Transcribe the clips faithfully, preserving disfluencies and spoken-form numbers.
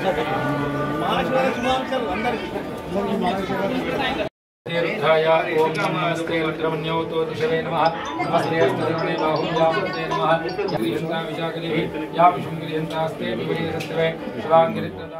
ओम नमस्ते रुद्रमन्योतो दिशवे नमः नमस्ते अस्तदेवने बाहुल्यामते नमः यन्ता विशाखलिः या विशुंगलियन्तास्ते विवेदस्तवे शिवांगिरित्रदा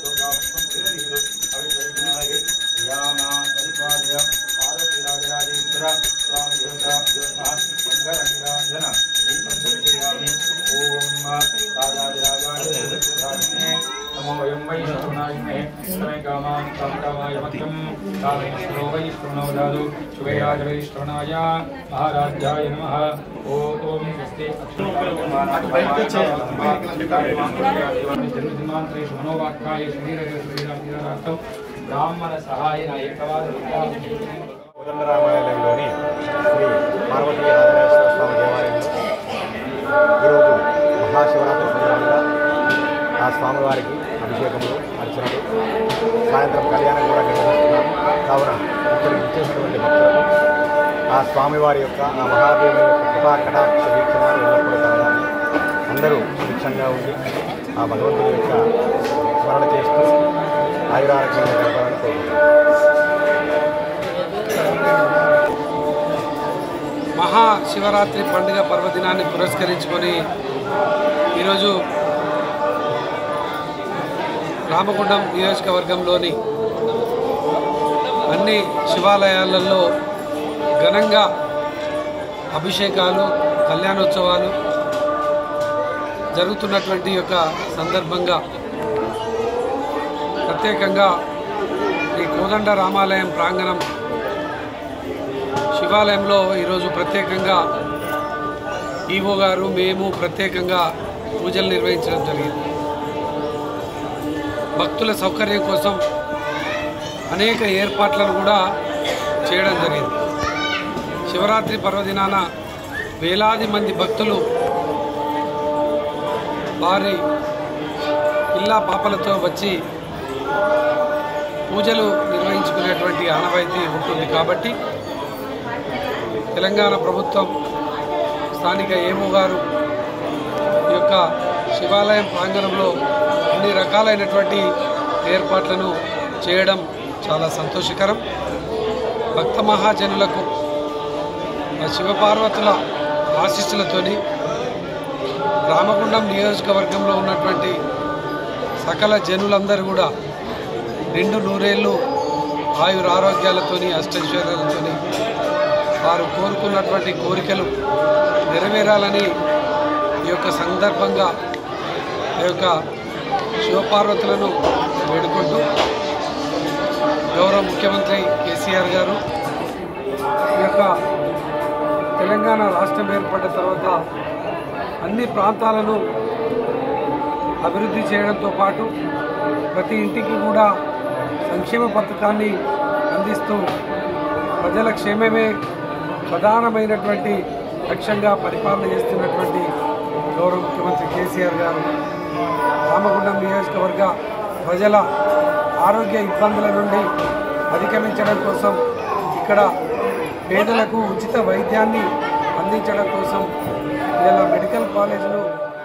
यामा परिपालय पार्वतीराजराजेश्वर स्वामी देवता मंगलनिराजन दीपंचयामि ओम राजाधिराजाय नमो वयं वै शकुनायिने समय कामां कामकामाय मत्यं कामेश्वरो वै श्रवणोदादु शुभयाज वै श्रवणाय महाराज्याय नमः ओम स्वस्ति जन्मजन्मान्तरेषु मनोवाक्काय शरीरशरीरार्थं ब्राह्मण सहायेन एकवारं కోదండరామాలయంలోని శ్రీ పార్వతీ ఆంజనేయ స్వామి దేవాలయంలో ఈరోజు మహాశివరాత్రి సందర్భంగా ఆ స్వామివారికి అభిషేకములు అర్చనలు సాయంత్రం కళ్యాణం కూడా నిర్వహిస్తున్నాము. కావున ఇక్కడికి ఇచ్చేసినటువంటి భక్తులకు ఆ స్వామివారి యొక్క ఆ మహాదేవుని యొక్క కృపా కటాక్ష వీక్షణాలు ఎల్లప్పుడూ కలగాలని అందరూ సుభిక్షంగా ఉండి ఆ భగవంతుని యొక్క స్మరణ చేస్తూ ఆయురారోగ్యంగా గడపాలని కోరుకుంటున్నాను. మహాశివరాత్రి పండుగ పర్వదినాన్ని పురస్కరించుకొని ఈరోజు రామగుండం నియోజకవర్గంలోని అన్ని శివాలయాలలో ఘనంగా అభిషేకాలు కళ్యాణోత్సవాలు జరుగుతున్నటువంటి యొక్క సందర్భంగా ప్రత్యేకంగా ఈ కోదండ రామాలయం ప్రాంగణం శివాలయంలో ఈరోజు ప్రత్యేకంగా ఈవో గారు మేము ప్రత్యేకంగా పూజలు నిర్వహించడం జరిగింది. భక్తుల సౌకర్యం కోసం అనేక ఏర్పాట్లను కూడా చేయడం జరిగింది. శివరాత్రి పర్వదినాన వేలాది మంది భక్తులు వారి ఇళ్ళ పాపలతో వచ్చి పూజలు నిర్వహించుకునేటువంటి ఆనవాయితీ ఉంటుంది. కాబట్టి తెలంగాణ ప్రభుత్వం స్థానిక ఏమో గారు ఈ యొక్క శివాలయం ప్రాంగణంలో అన్ని రకాలైనటువంటి ఏర్పాట్లను చేయడం చాలా సంతోషకరం. భక్త మహాజనులకు శివపార్వతుల ఆశీస్సులతోని రామగుండం నియోజకవర్గంలో ఉన్నటువంటి సకల జనులందరూ కూడా నిండు నూరేళ్ళు ఆయురారోగ్యాలతోని అష్టైశ్వర్యాలతోని వారు కోరుకున్నటువంటి కోరికలు నెరవేరాలని ఈ యొక్క సందర్భంగా ఈ యొక్క శివపార్వతులను వేడుకుంటూ గౌరవ ముఖ్యమంత్రి కేసీఆర్ గారు ఈ యొక్క తెలంగాణ రాష్ట్రం ఏర్పడిన తర్వాత అన్ని ప్రాంతాలను అభివృద్ధి చేయడంతో పాటు ప్రతి ఇంటికి కూడా సంక్షేమ పథకాన్ని అందిస్తూ ప్రజల క్షేమమే ప్రధానమైనటువంటి లక్ష్యంగా పరిపాలన చేస్తున్నటువంటి గౌరవ ముఖ్యమంత్రి కేసీఆర్ గారు రామగుండం నియోజకవర్గ ప్రజల ఆరోగ్య ఇబ్బందుల నుండి అధిగమించడం కోసం ఇక్కడ పేదలకు ఉచిత వైద్యాన్ని అందించడం కోసం ఇలా మెడికల్ కాలేజీలు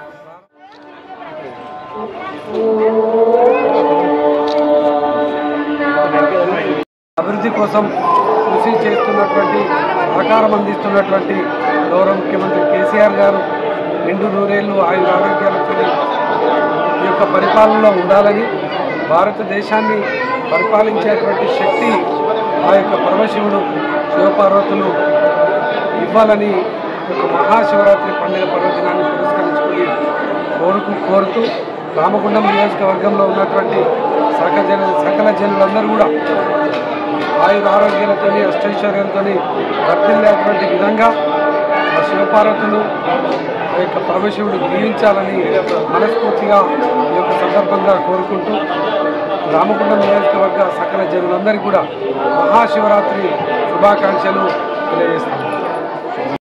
అభివృద్ధి కోసం కృషి చేస్తున్నటువంటి సహకారం అందిస్తున్నటువంటి గౌరవ ముఖ్యమంత్రి కేసీఆర్ గారు నిండు నూరేళ్లు ఆయుర ఆరోగ్యాలతో ఈ యొక్క పరిపాలనలో ఉండాలని, భారతదేశాన్ని పరిపాలించేటువంటి శక్తి ఆ యొక్క పరమశివుడు శివపార్వతులు ఇవ్వాలని ఒక మహాశివరాత్రి పండుగ పర్వదినాన్ని పురస్కరించుకుని కోరుకు కోరుతూ రామగుండం నియోజకవర్గంలో ఉన్నటువంటి సకల జన సకల జనులందరూ కూడా ఆయుర ఆరోగ్యాలతో అష్టైశ్వర్యంతో వర్తిల్లేటువంటి విధంగా ఆ శివపార్వతులు ఆ యొక్క పరమశివుడు దీవించాలని మనస్ఫూర్తిగా ఈ యొక్క సందర్భంగా కోరుకుంటూ రామగుండం నియోజకవర్గ సకల జనులందరికీ కూడా మహాశివరాత్రి శుభాకాంక్షలు తెలియజేస్తాం.